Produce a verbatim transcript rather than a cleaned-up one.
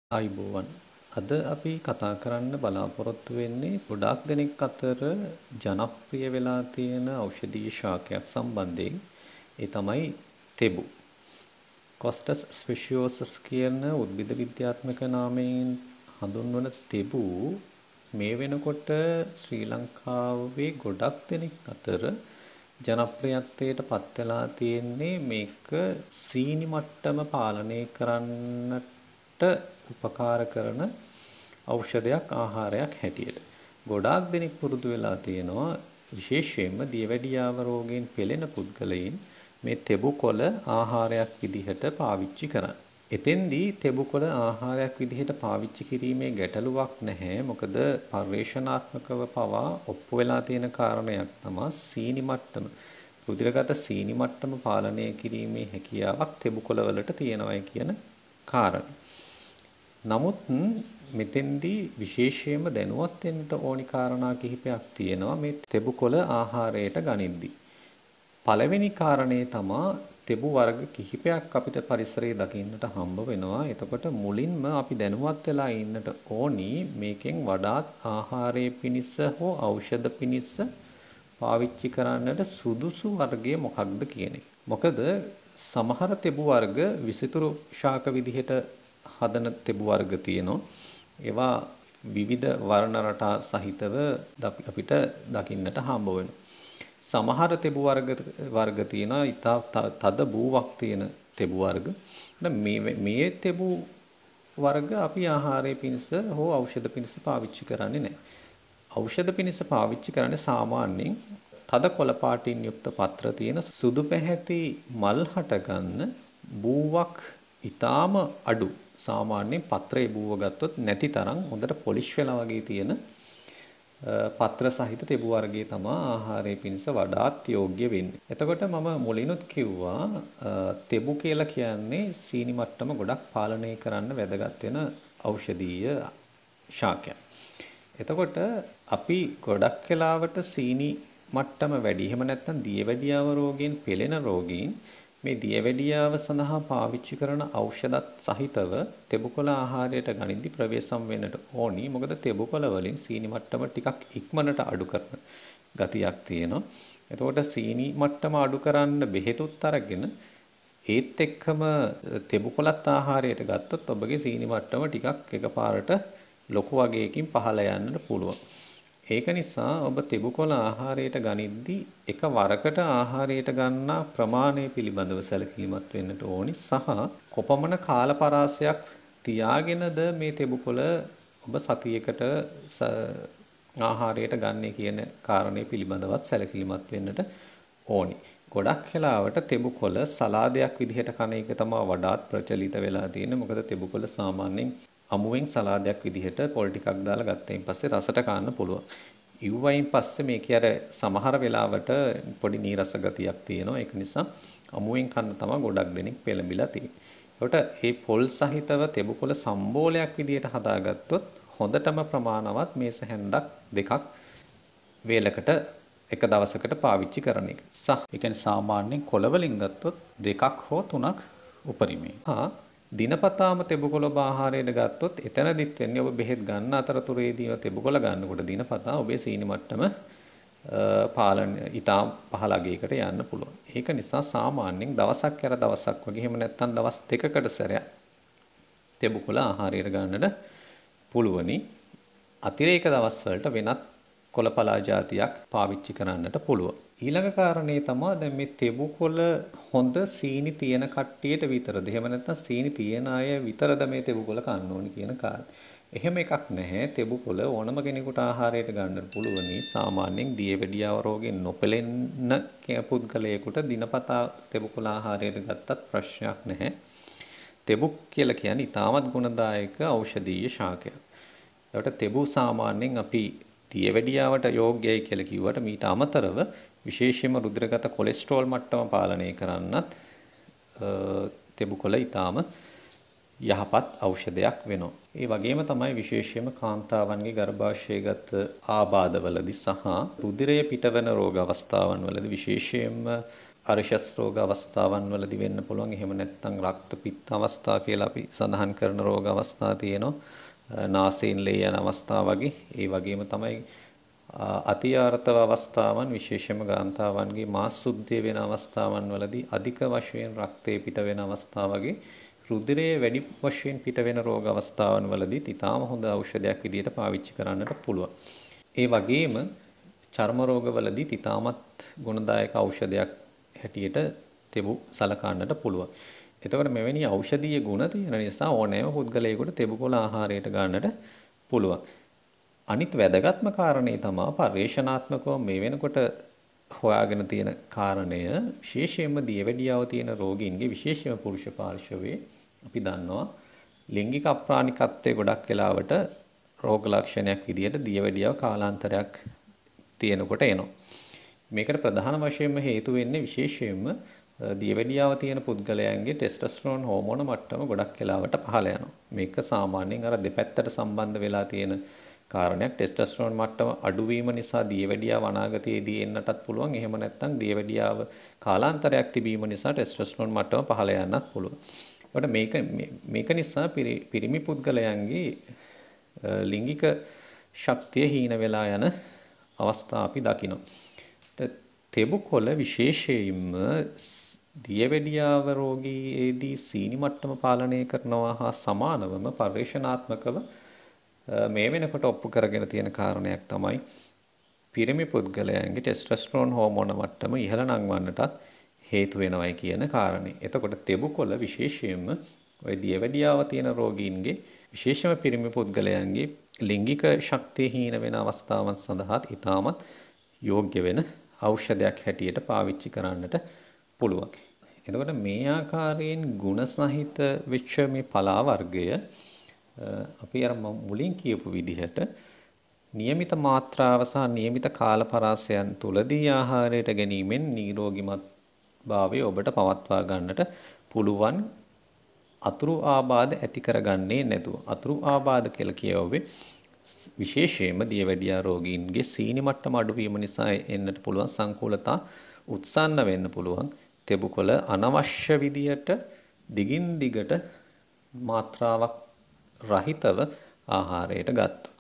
ආයුබෝවන් අද අපි කතා කරන්න බලාපොරොත්තු වෙන්නේ ගොඩාක් දෙනෙක් අතර ජනප්‍රිය වෙලා තියෙන ඖෂධීය ශාකයක් සම්බන්ධයෙන්. ඒ තමයි තෙබු. කොස්ටස් ස්පෙෂියෝසස් කියන උද්භිද විද්‍යාත්මක නාමයෙන් හඳුන්වන තෙබු මේ වෙනකොට ශ්‍රී ලංකාවේ ගොඩක් දෙනෙක් අතර ජනප්‍රියත්වයට පත් වෙලා තියෙන්නේ මේක සීනි මට්ටම පාලනය කරන්නට උපකාර කරන ඖෂධයක් ආහාරයක් හැටියට. ගොඩාක් දෙනෙක් පුරුදු වෙලා තියෙනවා විශේෂයෙන්ම දියවැඩියාව රෝගයෙන් පෙළෙන පුද්ගලයින් මේ තෙබු කොළ ආහාරයක් විදිහට පාවිච්චි කරන්න. එතෙන්දී තෙබු කොළ ආහාරයක් විදිහට පාවිච්චි කිරීමේ ගැටලුවක් නැහැ. මොකද පර්යේෂණාත්මකව පවා ඔප්පු වෙලා තියෙන කාරණයක් තමයි සීනි මට්ටම. රුධිරගත සීනි මට්ටම පාලනය කිරීමේ හැකියාවක් තෙබු කොළ වලට තියෙනවා කියන කාරණය. නමුත් මෙතෙන්දී විශේෂයෙන්ම දැනුවත් වෙන්න ඕනි කාරණා කිහිපයක් තියෙනවා මේ තෙබු කොළ ආහාරයට ගනිද්දී. පළවෙනි කාරණේ තමයි තෙබු වර්ග කිහිපයක් අපිට පරිසරයේ දකින්නට හම්බ වෙනවා. එතකොට මුලින්ම අපි දැනුවත් වෙලා ඉන්නට ඕනි මේකෙන් වඩාත් ආහාරයේ පිනිස හෝ ඖෂධ පිනිස පාවිච්චි කරන්නට සුදුසු වර්ගය මොකක්ද කියන එක. මොකද සමහර තෙබු වර්ග විසිතුරු ශාක විදිහට හදන තෙබු වර්ග තියෙනවා. ඒවා විවිධ වර්ණ රටා සහිතව අපිට දකින්නට හම්බ වෙනවා. සමහර තෙබු වර්ග වර්ග තියෙනවා ඉතා තද බූවක් තියෙන තෙබු වර්ග. මේ මේ තෙබු වර්ග අපි ආහාරයේ පිණිස හෝ ඖෂධ පිණිස පාවිච්චි කරන්නේ නැහැ. ඖෂධ පිණිස පාවිච්චි කරන්නේ සාමාන්‍යයෙන් තද කොළ පාටින් යුක්ත පත්‍ර තියෙන සුදු පැහැති මල් හට ගන්න බූවක් ඊටාම අඩු. සාමාන්‍යයෙන් පත්‍රයේ බූව ගත්තොත් නැති තරම් හොඳට පොලිෂ් වෙලා වගේ තියෙන පත්‍ර සහිත තෙබු වර්ගයේ තමයි ආහාරයේ පිණිස වඩාත් යෝග්‍ය වෙන්නේ. එතකොට මම මුලිනුත් කිව්වා තෙබු කියලා කියන්නේ සීනි මට්ටම ගොඩක් පාලනය කරන්න වැදගත් වෙන ඖෂධීය ශාකයක්. එතකොට අපි ගොඩක් වෙලාවට සීනි මට්ටම වැඩි. එහෙම නැත්නම් දියවැඩියාව රෝගයෙන් පෙළෙන රෝගීන් මේ දියවැඩියාව සඳහා පාවිච්චි කරන ඖෂධත් සහිතව තෙබුකොළ ආහාරයට ගනිද්දී ප්‍රවේශම් වෙන්නට ඕනි. මොකද තෙබුකොළ වලින් සීනි මට්ටම ටිකක් ඉක්මනට අඩු කරන ගතියක් තියෙනවා. එතකොට සීනි මට්ටම අඩු කරන්න බෙහෙතුත් අරගෙන ඒත් එක්කම තෙබුකොළත් ආහාරයට ගත්තොත් ඔබගේ සීනි මට්ටම ටිකක් එකපාරට ලොකු වගයකින් පහළ යන්නට පුළුවන්. ඒක නිසා ඔබ තෙබුකොළ ආහාරයට ගනිද්දී එක වරකට ආහාරයට ගන්නා ප්‍රමාණය පිළිබඳව සැලකිලිමත් වෙන්නට ඕනි සහ කොපමණ කාල පරාසයක් තියාගෙනද මේ තෙබුකොළ ඔබ සතියකට ආහාරයට ගන්නේ කියන කාරණය පිළිබඳවත් සැලකිලිමත් වෙන්නට ඕනි. ගොඩක් වෙලාවට තෙබුකොළ සලාදයක් විදිහට කන එක තමයි වඩාත් ප්‍රචලිත වෙලා තියෙන්නේ. මොකද තෙබුකොළ සාමාන්‍යයෙන් අමුවෙන් සලාදයක් විදිහට පොල් ටිකක් දාලා ගත්තයින් පස්සේ රසට කන්න පුළුවන්. ඉව්වයින් පස්සේ මේකේ අර සමහර වෙලාවට පොඩි නීරස ගතියක් තියෙනවා. ඒක නිසා අමුවෙන් කන්න තමයි ගොඩක් දෙනෙක් පෙළඹිලා තියෙන්නේ. ඒකට මේ පොල් සහිතව තෙබුකොළ සම්බෝලයක් විදිහට හදාගත්තොත් හොඳටම ප්‍රමාණවත් මේස හැන්දක් දෙකක් වේලකට එක දවසකට පාවිච්චි කරන එක. සහ ඒ කියන්නේ සාමාන්‍යයෙන් කොළ වලින් ගත්තොත් දෙකක් හෝ තුනක් උපරිමයි. හා දිනපතාම තෙබුකොළ ආහාරයට ගත්තොත් එතනදිත් වෙන්නේ ඔබ බෙහෙත් ගන්න අතරතුරේදී තෙබුකොළ ගන්නකොට දිනපතා ඔබේ සීනි මට්ටම පාලන ඊටාම් පහළ අගයකට යන්න පුළුවන්. ඒක නිසා සාමාන්‍යයෙන් දවසක් කර දවසක් වගේ එහෙම නැත්නම් දවස් දෙකකට සැරයක් තෙබුකොළ ආහාරයට ගන්නට පුළුවනි. අතිරේක දවස් වලට වෙනත් කොළපලා జాතියක් පාවිච්චි කරන්නට පුළුවන්. ඊළඟ කාරණේ තමයි දැන් මේ තෙබුකොළ හොඳ සීනි තියෙන කට්ටියට විතරද එහෙම නැත්නම් සීනි තියෙන අය විතරද මේ තෙබුකොළ කන්න ඕනි කියන කාරණේ. එහෙම එකක් නැහැ. තෙබුකොළ ඕනම කෙනෙකුට ආහාරයට ගන්න පුළුවනි. සාමාන්‍යයෙන් දියවැඩියාව රෝගයෙන් නොපෙළෙන්න පුද්ගලයෙකුට දිනපතා තෙබුකොළ ආහාරයට ගත්තත් ප්‍රශ්නයක් නැහැ. තෙබු කියලා කියන්නේ ඉතාමත් ගුණදායක ඖෂධීය ශාකයක්. ඒකට තෙබු සාමාන්‍යයෙන් අපි දියවැඩියාවට යෝග්‍යයි කියලා කිව්වට මීට අමතරව විශේෂයෙන්ම රුධිරගත කොලෙස්ටරෝල් මට්ටම පාලනය කරන්නත් තෙබුකොළ ඊටාම යහපත් ඖෂධයක් වෙනවා. ඒ වගේම තමයි විශේෂයෙන්ම කාන්තාවන්ගේ ගර්භාෂයගත ආබාධවලදී සහ රුධිරය පිටවන රෝග අවස්ථාවන් වලදී විශේෂයෙන්ම අර්ශස් රෝග අවස්ථාවන් වලදී වෙන්න පුළුවන්. එහෙම නැත්නම් රක්ත පිත්ත අවස්ථා කියලා අපි සඳහන් කරන රෝග අවස්ථා තියෙනවා. නාසයෙන් ලේ යන අවස්ථා වගේ. ඒ වගේම තමයි අතිආර්තව අවස්ථාවන් විශේෂයෙන්ම ගාන්තාවන්ගේ මාස් සුද්ධිය වෙන අවස්ථාවන් වලදී අධික වශයෙන් රක්තය පිට වෙන අවස්ථා වගේ රුධිරයේ වැඩි වශයෙන් පිට වෙන රෝග අවස්ථාවන් වලදී ඊටාම හොඳ ඖෂධයක් විදිහට පාවිච්චි කරන්නට පුළුවන්. ඒ වගේම චර්ම රෝගවලදී ඊටාමත් ගුණදායක ඖෂධයක් හැටියට තෙබු සලකන්නට පුළුවන්. එතකොට මෙවැනි ඖෂධීය ගුණ තියෙන නිසා ඕනෑම පුද්ගලයෙකුට තෙබු කොළ ආහාරයට ගන්නට පුළුවන්. අනිත් වැදගත්ම කාරණේ තමයි පර්යේෂණාත්මකව මේ වෙනකොට හොයාගෙන තියෙන කාරණය විශේෂයෙන්ම දියවැඩියාව තියෙන රෝගීන්ගේ විශේෂයෙන්ම පුරුෂ පාර්ශවයේ අපි දන්නවා ලිංගික අප්‍රාණිකත්වයේ ගොඩක් වෙලාවට රෝග ලක්ෂණයක් විදිහට දියවැඩියාව කාලාන්තරයක් තියෙනකොට එනවා. මේකට ප්‍රධාන වශයෙන්ම හේතු වෙන්නේ විශේෂයෙන්ම දියවැඩියාව තියෙන පුද්ගලයන්ගේ ටෙස්ටොස්ටෙරෝන් හෝමෝන මට්ටම ගොඩක් වෙලාවට පහළ යනවා. මේක සාමාන්‍යයෙන් අර දෙපැත්තට සම්බන්ධ වෙලා තියෙන කාරණයක්. ටෙස්ටොස්ටෙරෝන් මට්ටම අඩුවීම නිසා දියවැඩියාව අනාගතයේදී එන්නටත් පුළුවන්. එහෙම නැත්නම් දියවැඩියාව කාලාන්තරයක් තිබීම නිසා ටෙස්ටොස්ටෙරෝන් මට්ටම පහළ යන්නත් පුළුවන්. ඒකට මේක මේක නිසා පිරිමි පුද්ගලයන්ගේ ලිංගික ශක්තිය හීන වෙලා යන අවස්ථා අපි දකිනවා. තෙබු කොළ විශේෂයෙන්ම දියවැඩියාව රෝගීයේදී සීනි මට්ටම පාලනය කරනවා හා සමානවම පර්යේෂණාත්මකව මේ වෙනකොට ඔප්පු කරගෙන තියෙන කාරණයක් තමයි පිරිමි පුද්ගලයන්ගේ ටෙස්ටොස්ටෙරෝන් හෝමෝන මට්ටම ඉහළ නංවන්නටත් හේතු වෙනවයි කියන කාරණේ. එතකොට තෙබු කොළ විශේෂයෙන්ම ওই දියවැඩියාව තියෙන රෝගීන්ගේ විශේෂම පිරිමි පුද්ගලයන්ගේ ලිංගික ශක්තිය හීන වෙන අවස්ථාවන් සඳහා ඉතාමත් යෝග්‍ය වෙන ඖෂධයක් හැටියට පාවිච්චි කරන්නට පුළුවන්. එතකොට මේ ආකාරයෙන් ගුණ සහිත වෙච්ච මේ පලා වර්ගය අපි අර මුලින් කියපු විදිහට નિયમિત මාත්‍රාව සහ નિયમિત කාල පරාසයන් තුලදී ආහාරයට ගැනීමෙන් නිරෝගීමත් භාවය ඔබට පවත්වා ගන්නට පුළුවන්. අතුරු ආබාධ ඇති කරගන්නේ නැතුව. අතුරු ආබාධ කියලා කියවුවේ විශේෂයෙන්ම දියවැඩියා රෝගීන්ගේ සීනි මට්ටම අඩුවීම නිසා එන්නට පුළුවන් සංකූලතා උත්සන්න වෙන්න පුළුවන්. තෙබු කොළ අනවශ්‍ය විදියට දිගින් දිගට මාත්‍රාවක් රහිතව ආහාරයට ගත්තොත්.